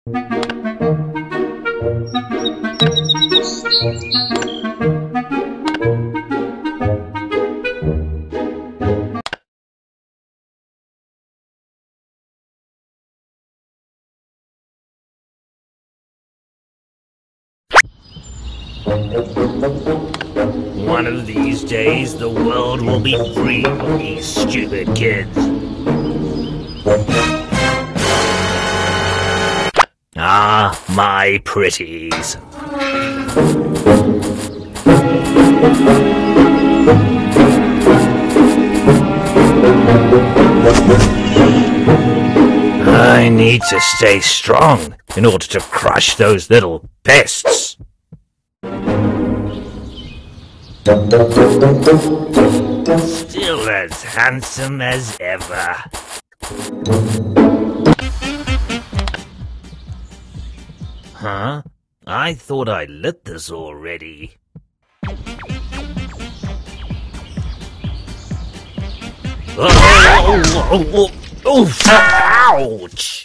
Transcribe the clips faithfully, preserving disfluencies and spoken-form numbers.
One of these days, the world will be free of these stupid kids. Ah, my pretties. I need to stay strong in order to crush those little pests. Still as handsome as ever. Huh? I thought I lit this already. Oh, oh, oh, oh, ouch!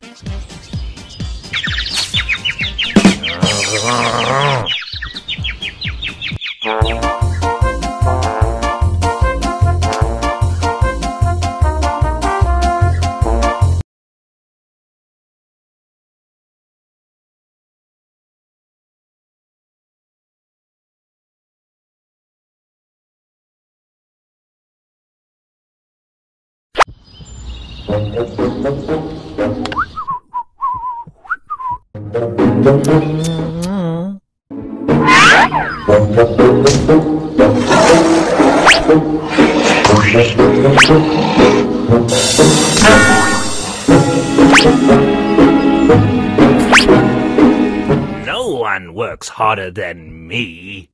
No one works harder than me.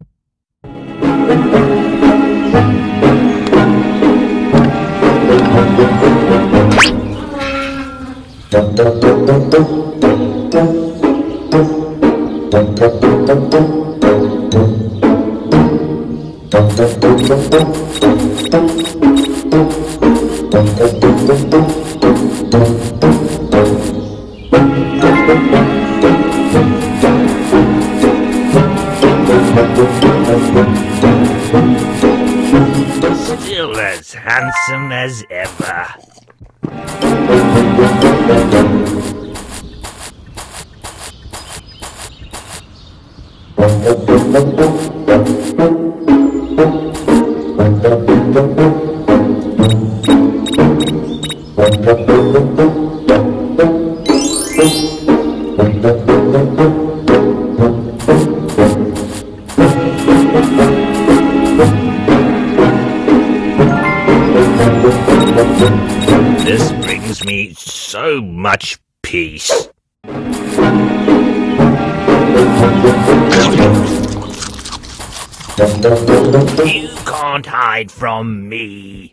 Still as handsome as ever. This brings me so much peace. You can't hide from me.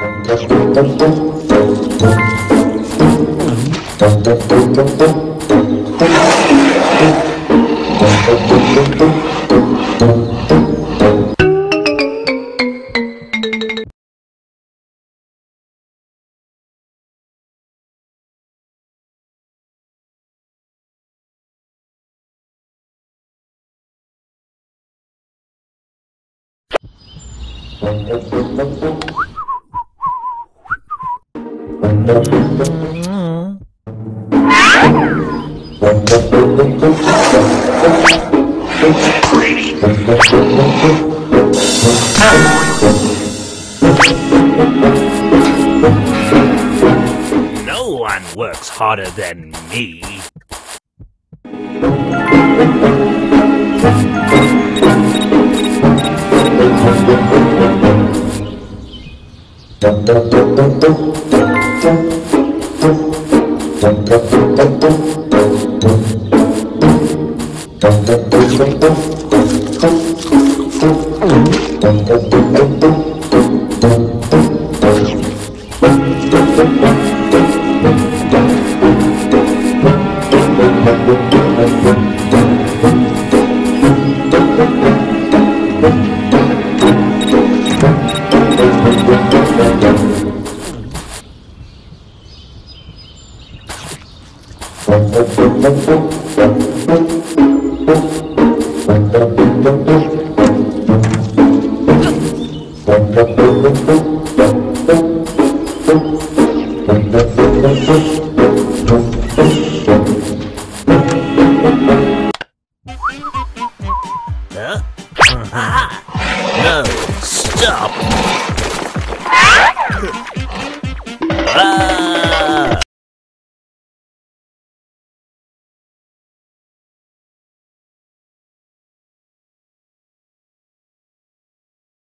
No one works harder than me. No, stop! Ah!